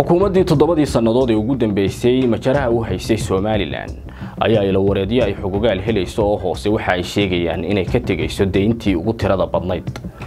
xukuumaddii 7 sanadood ee ugu dambeysay majaraha u haysay Somaliland ayaa ila wareediye ay xuquuqaal helayso oo hoose waxa ay sheegayaan inay ka tagayso deyntii ugu tirada badnayd.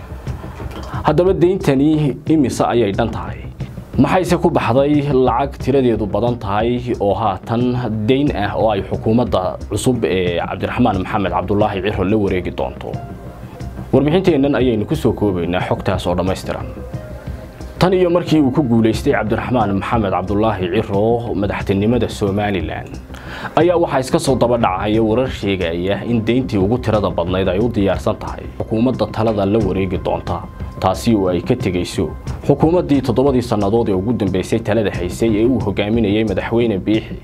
haddaba deyntani imisa ayay dhan tahay maxayse ku baxday lacag tiradeedu badan tahay oo haatan deyn ah oo ay xukuumadda cusub ee Cabdiraxmaan Maxamed Cabdullaahi Ciro la wareegi doonto. warbixinteennan ayaynu ku soo koobaynaa xogtaas oo dhameystiran. tan iyo markii uu ku guuleystay Cabdiraxmaan Maxamed Cabdullaahi Ciro madaxtinimada Somaliland ayaa waxa iska soo daba dhacay warar sheegaya in deyntii ugu tirada badnayd ay u diyaarsan tahay xukuumadda talada la wareegi doonta, taasi oo ay ka tagayso xukuumaddii 7 sanadood ee ugu dambeysay talada haysay ee uu hogaaminayay madaxweyne Biixi.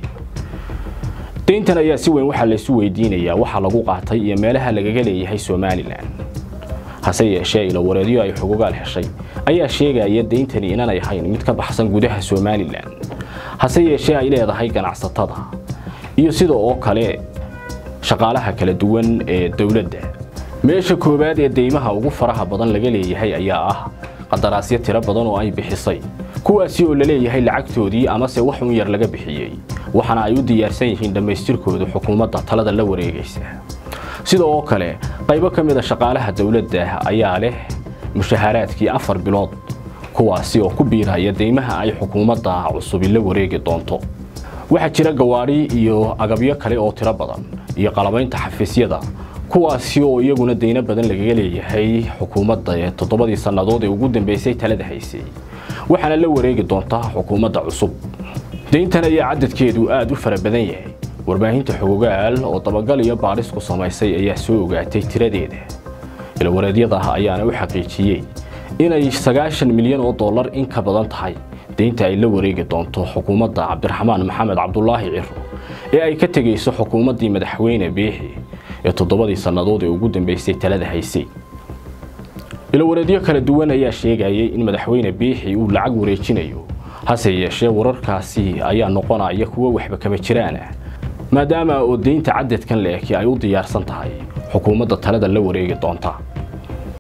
deyntan ayaa si weyn waxa la isu weydiinayaa waxa lagu qaatay iyo meelaha lagaga leeyahay Somaliland. hase yeeshee ila wareediyo ay xuquuqaal heshay ayaa sheegaya deyntani inaan ahayn mid ka baxsan gudaha Somaliland, hase yeeshee ay leedahay ganacsatada iyo sidoo kale shaqaalaha kala duwan ee dawladda. meesha koobaad ee deymaha ugu faraha badan laga leeyahay ayaa ah qadaraasyo tiro badan oo ay bixisay, kuwaasi oo la leeyahay lacagtoodii ama se wax un yar laga bixiyay, waxana ay u diyaarsan yihiin dhameystirkooda xukuumadda talada la wareegaysa. sidoo kale qaybo kamid ah shaqaalaha dawladda ayaa leh mushaharaadkii 4 bilood, kuwaasi oo ku biiraya deymaha ay xukuumadda cusub la wareegi doonto. waxa jira gawaari iyo agabyo kale oo tiro badan iyo qalabaynta xafiisyada, kuwaasi oo iyaguna deyna badan laga leeyahay xukuumadda 7 sanadood ee ugu dambeysay talada haysay, waxaana la wareegi doonta xukuumadda cusub. deyntan ayaa cadadkeedu aad u fara badan yahay. warbaahinta xuquuqaal oo dabagal iyo baaris ku samaysay ayaa soo ogaatay tiradeeda. ila wareedyada ayaana u xaqiijiyay inay 90 milyan oo dollar in ka badan tahay deynta ay la wareegi doonto xukuumadda Cabdiraxmaan Maxamed Cabdullaahi Ciro ee ay ka tagayso xukuumaddii madaxweyne Biixi ee 7 sanadood ee ugu dambeysay talada haysay. ila wareediyo kala duwan ayaa sheegayay in madaxweyne Biixi uu lacag wareejinayo, hase yeeshee wararkaasi ayaa noqonaya kuwa waxba kama jiraan, maadaama oo deynta cadadkan leeyahay ay u diyaarsan tahay xukuumadda talada la wareegi doonta.